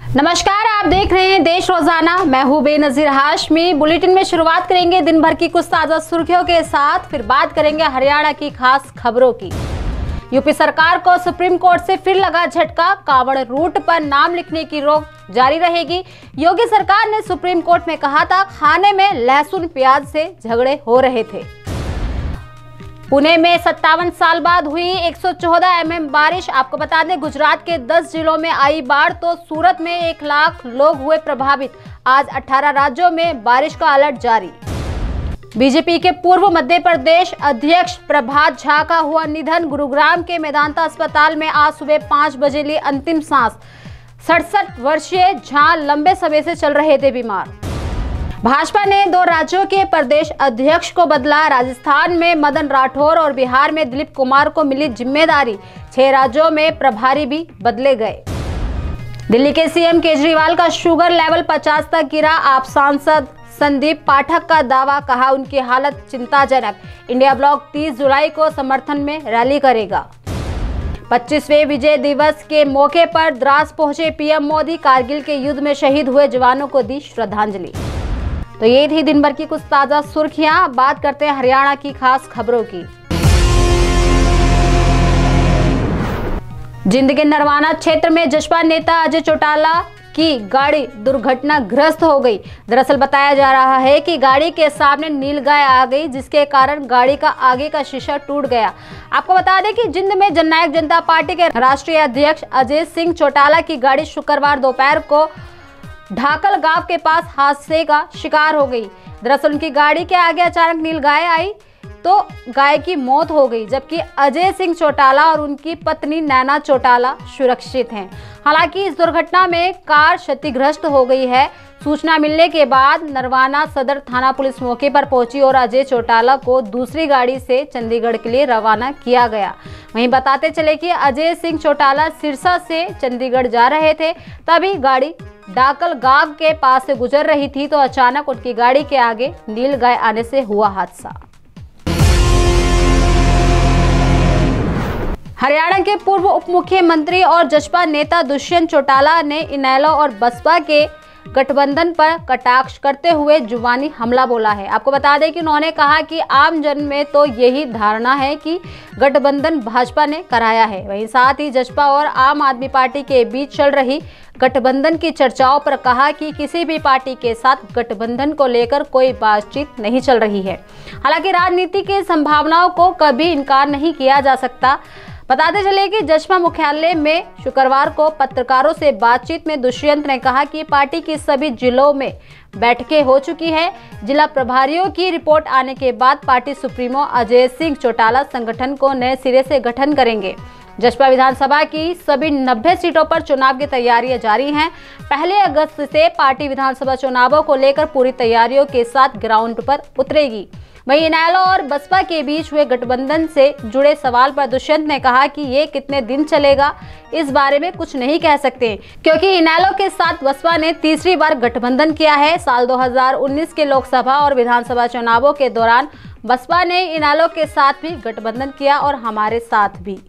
नमस्कार, आप देख रहे हैं देश रोजाना। मैं हूं बेनजीर हाशमी। बुलेटिन में शुरुआत करेंगे दिन भर की कुछ ताजा सुर्खियों के साथ, फिर बात करेंगे हरियाणा की खास खबरों की। यूपी सरकार को सुप्रीम कोर्ट से फिर लगा झटका। कांवड़ रूट पर नाम लिखने की रोक जारी रहेगी। योगी सरकार ने सुप्रीम कोर्ट में कहा था खाने में लहसुन प्याज से झगड़े हो रहे थे। पुणे में 57 साल बाद हुई 114 mm बारिश। आपको बता दें, गुजरात के 10 जिलों में आई बाढ़ तो सूरत में 1 लाख लोग हुए प्रभावित। आज 18 राज्यों में बारिश का अलर्ट जारी। बीजेपी के पूर्व मध्य प्रदेश अध्यक्ष प्रभात झा का हुआ निधन। गुरुग्राम के मेदांता अस्पताल में आज सुबह 5 बजे ली अंतिम सांस। 67 वर्षीय झा लंबे समय से चल रहे थे बीमार। भाजपा ने 2 राज्यों के प्रदेश अध्यक्ष को बदला। राजस्थान में मदन राठौर और बिहार में दिलीप कुमार को मिली जिम्मेदारी। 6 राज्यों में प्रभारी भी बदले गए। दिल्ली के सीएम केजरीवाल का शुगर लेवल 50 तक गिरा। आप सांसद संदीप पाठक का दावा, कहा उनकी हालत चिंताजनक। इंडिया ब्लॉक 30 जुलाई को समर्थन में रैली करेगा। 25वें विजय दिवस के मौके पर द्रास पहुंचे पीएम मोदी। कारगिल के युद्ध में शहीद हुए जवानों को दी श्रद्धांजलि। तो ये थी दिन भर की कुछ ताजा सुर्खियां। बात करते हैं हरियाणा की खास खबरों की। जिंद के नरवाना क्षेत्र में जसपा नेता अजय चौटाला की गाड़ी दुर्घटनाग्रस्त हो गई। दरअसल बताया जा रहा है कि गाड़ी के सामने नीलगाय आ गई, जिसके कारण गाड़ी का आगे का शीशा टूट गया। आपको बता दें कि जिंद में जननायक जनता पार्टी के राष्ट्रीय अध्यक्ष अजय सिंह चौटाला की गाड़ी शुक्रवार दोपहर को ढाकल गांव के पास हादसे का शिकार हो गई। दरअसल उनकी गाड़ी के आगे अचानक नीलगाय आई तो गाय की मौत हो गई, जबकि अजय सिंह चौटाला और उनकी पत्नी नैना चौटाला सुरक्षित हैं। हालांकि इस दुर्घटना में कार क्षतिग्रस्त हो गई है। सूचना मिलने के बाद नरवाना सदर थाना पुलिस मौके पर पहुंची और अजय चौटाला को दूसरी गाड़ी से चंडीगढ़ के लिए रवाना किया गया। वहीं बताते चले कि अजय सिंह चौटाला सिरसा से चंडीगढ़ जा रहे थे, तभी गाड़ी डाकल गांव के पास से गुजर रही थी तो अचानक उनकी गाड़ी के आगे नीलगाय आने से हुआ हादसा। हरियाणा के पूर्व उप मुख्यमंत्री और जसपा नेता दुष्यंत चौटाला ने इनेलो और बसपा के गठबंधन पर कटाक्ष करते हुए जुबानी हमला बोला है। आपको बता दें कि उन्होंने कहा कि आम जन में तो यही धारणा है कि गठबंधन भाजपा ने कराया है। वहीं साथ ही जसपा और आम आदमी पार्टी के बीच चल रही गठबंधन की चर्चाओं पर कहा कि किसी भी पार्टी के साथ गठबंधन को लेकर कोई बातचीत नहीं चल रही है। हालांकि राजनीति की संभावनाओं को कभी इनकार नहीं किया जा सकता। बताते चले कि जसपा मुख्यालय में शुक्रवार को पत्रकारों से बातचीत में दुष्यंत ने कहा कि पार्टी की सभी जिलों में बैठकें हो चुकी है। जिला प्रभारियों की रिपोर्ट आने के बाद पार्टी सुप्रीमो अजय सिंह चौटाला संगठन को नए सिरे से गठन करेंगे। जसपा विधानसभा की सभी 90 सीटों पर चुनाव की तैयारियां जारी हैं। 1 अगस्त से पार्टी विधानसभा चुनावों को लेकर पूरी तैयारियों के साथ ग्राउंड पर उतरेगी। वहीं इनेलो और बसपा के बीच हुए गठबंधन से जुड़े सवाल पर दुष्यंत ने कहा कि ये कितने दिन चलेगा, इस बारे में कुछ नहीं कह सकते, क्योंकि इनेलो के साथ बसपा ने तीसरी बार गठबंधन किया है। साल 2019 के लोकसभा और विधानसभा चुनावों के दौरान बसपा ने इनेलो के साथ भी गठबंधन किया और हमारे साथ भी।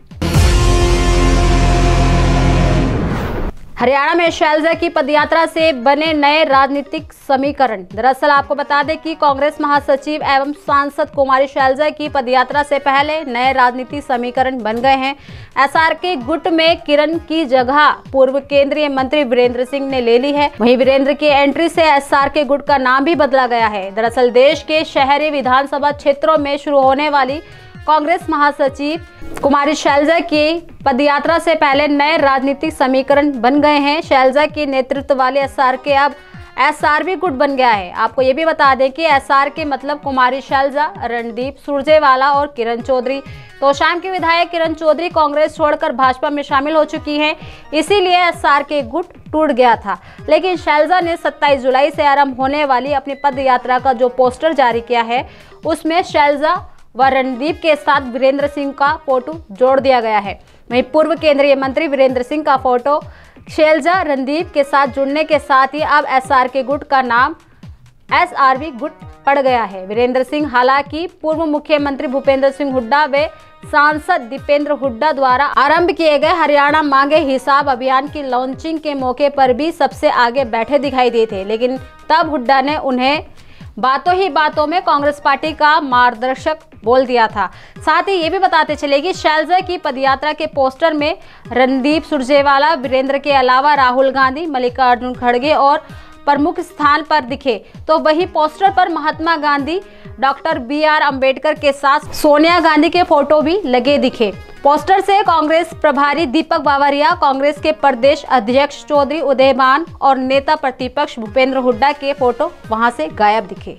हरियाणा में शैलजा की पदयात्रा से बने नए राजनीतिक समीकरण। दरअसल आपको बता दें कि कांग्रेस महासचिव एवं सांसद कुमारी शैलजा की पदयात्रा से पहले नए राजनीतिक समीकरण बन गए हैं। एसआरके गुट में किरण की जगह पूर्व केंद्रीय मंत्री वीरेंद्र सिंह ने ले ली है। वहीं वीरेंद्र की एंट्री से एसआरके गुट का नाम भी बदला गया है। दरअसल देश के शहरी विधानसभा क्षेत्रों में शुरू होने वाली कांग्रेस महासचिव कुमारी शैलजा की पदयात्रा से पहले नए राजनीतिक समीकरण बन गए हैं। शैलजा की नेतृत्व वाले एसआरके अब एसआरवी गुट बन गया है। आपको ये भी बता दें कि एसआरके मतलब कुमारी शैलजा, रणदीप सुरजेवाला और किरण चौधरी। तोशाम की विधायक किरण चौधरी कांग्रेस छोड़कर भाजपा में शामिल हो चुकी हैं, इसीलिए एसआरके गुट टूट गया था। लेकिन शैलजा ने 27 जुलाई से आरंभ होने वाली अपनी पदयात्रा का जो पोस्टर जारी किया है, उसमें शैलजा व रणदीप के साथ वीरेंद्र सिंह का फोटो जोड़ दिया गया है। वहीं पूर्व केंद्रीय मंत्री वीरेंद्र सिंह का फोटो शैलजा रणदीप के साथ जुड़ने के साथ ही अब एसआरके गुट का नाम एसआरबी गुट पड़ गया है। वीरेंद्र सिंह हालांकि पूर्व मुख्यमंत्री भूपेंद्र सिंह हुड्डा व सांसद दीपेंद्र हुड्डा द्वारा आरंभ किए गए हरियाणा मांगे हिसाब अभियान की लॉन्चिंग के मौके पर भी सबसे आगे बैठे दिखाई दिए थे, लेकिन तब हुड्डा ने उन्हें बातों ही बातों में कांग्रेस पार्टी का मार्गदर्शक बोल दिया था। साथ ही ये भी बताते चले कि शैलजा की पदयात्रा के पोस्टर में रणदीप सुरजेवाला, वीरेंद्र के अलावा राहुल गांधी, मल्लिकार्जुन खड़गे और प्रमुख स्थान पर दिखे, तो वही पोस्टर पर महात्मा गांधी, डॉक्टर BR अम्बेडकर के साथ सोनिया गांधी के फोटो भी लगे दिखे। पोस्टर से कांग्रेस प्रभारी दीपक बावरिया, कांग्रेस के प्रदेश अध्यक्ष चौधरी उदयमान और नेता प्रतिपक्ष भूपेंद्र हुड्डा के फोटो वहां से गायब दिखे।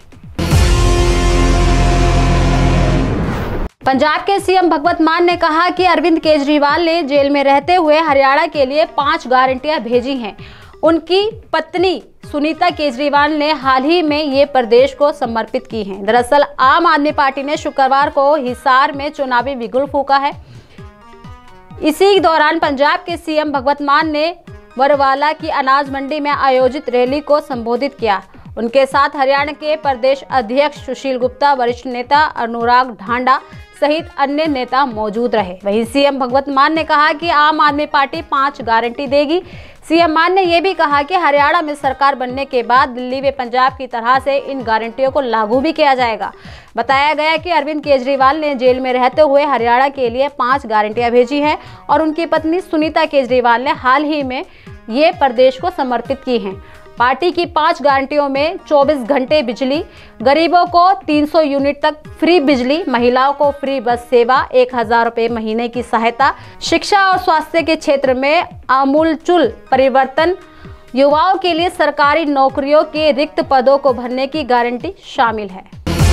पंजाब के सीएम भगवंत मान ने कहा कि अरविंद केजरीवाल ने जेल में रहते हुए हरियाणा के लिए 5 गारंटियां भेजी हैं। उनकी पत्नी सुनीता केजरीवाल ने हाल ही में ये प्रदेश को समर्पित की हैं। दरअसल आम आदमी पार्टी ने शुक्रवार को हिसार में चुनावी बिगुल फूंका है। इसी दौरान पंजाब के सीएम भगवंत मान ने बरवाला की अनाज मंडी में आयोजित रैली को संबोधित किया। उनके साथ हरियाणा के प्रदेश अध्यक्ष सुशील गुप्ता, वरिष्ठ नेता अनुराग ढांडा सहित अन्य नेता मौजूद रहे। वहीं सीएम भगवंत मान ने कहा कि आम आदमी पार्टी 5 गारंटी देगी। सीएम मान ने यह भी कहा कि हरियाणा में सरकार बनने के बाद दिल्ली व पंजाब की तरह से इन गारंटियों को लागू भी किया जाएगा। बताया गया कि अरविंद केजरीवाल ने जेल में रहते हुए हरियाणा के लिए 5 गारंटियां भेजी हैं और उनकी पत्नी सुनीता केजरीवाल ने हाल ही में ये प्रदेश को समर्पित की हैं। पार्टी की 5 गारंटियों में 24 घंटे बिजली, गरीबों को 300 यूनिट तक फ्री बिजली, महिलाओं को फ्री बस सेवा, 1000 रुपए महीने की सहायता, शिक्षा और स्वास्थ्य के क्षेत्र में आमूलचूल परिवर्तन, युवाओं के लिए सरकारी नौकरियों के रिक्त पदों को भरने की गारंटी शामिल है।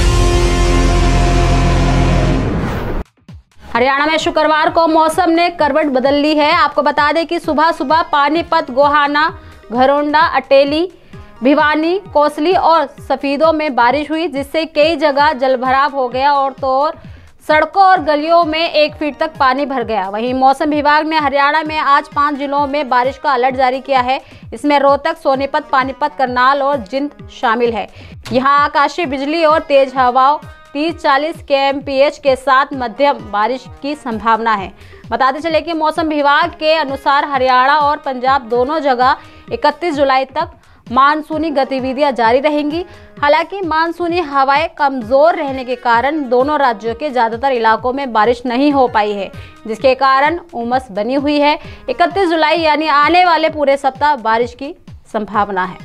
हरियाणा में शुक्रवार को मौसम ने करवट बदल ली है। आपको बता दें कि सुबह सुबह पानीपत, गोहाना, घरोंडा, अटेली, भिवानी, कोसली और सफीदों में बारिश हुई, जिससे कई जगह जलभराव हो गया और तो सड़कों और गलियों में 1 फीट तक पानी भर गया। वहीं मौसम विभाग ने हरियाणा में आज 5 जिलों में बारिश का अलर्ट जारी किया है। इसमें रोहतक, सोनीपत, पानीपत, करनाल और जिंद शामिल है। यहाँ आकाशीय बिजली और तेज हवाओं 30-40 kmph के साथ मध्यम बारिश की संभावना है। बताते चले कि मौसम विभाग के अनुसार हरियाणा और पंजाब दोनों जगह 31 जुलाई तक मानसूनी गतिविधियां जारी रहेंगी। हालांकि मानसूनी हवाएं कमजोर रहने के कारण दोनों राज्यों के ज्यादातर इलाकों में बारिश नहीं हो पाई है, जिसके कारण उमस बनी हुई है। 31 जुलाई यानी आने वाले पूरे सप्ताह बारिश की संभावना है।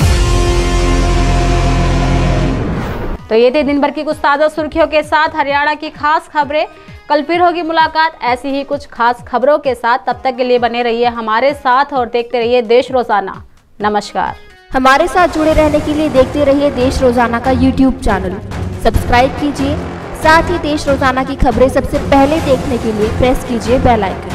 तो ये थे दिन भर की कुछ ताज़ा सुर्खियों के साथ हरियाणा की खास खबरें। कल फिर होगी मुलाकात ऐसी ही कुछ खास खबरों के साथ। तब तक के लिए बने रहिए हमारे साथ और देखते रहिए देश रोजाना। नमस्कार। हमारे साथ जुड़े रहने के लिए देखते रहिए देश रोजाना का YouTube चैनल सब्सक्राइब कीजिए। साथ ही देश रोजाना की खबरें सबसे पहले देखने के लिए प्रेस कीजिए बेल आइकन।